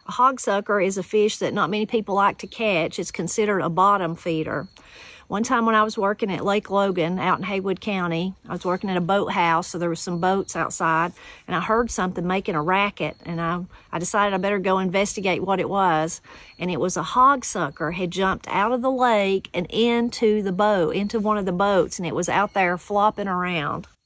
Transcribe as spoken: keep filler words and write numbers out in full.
A hog sucker is a fish that not many people like to catch. It's considered a bottom feeder. One time when I was working at Lake Logan out in Haywood County, I was working at a boathouse, so there was some boats outside, and I heard something making a racket, and I, I decided I better go investigate what it was, and it was a hog sucker had jumped out of the lake and into the boat, into one of the boats, and it was out there flopping around.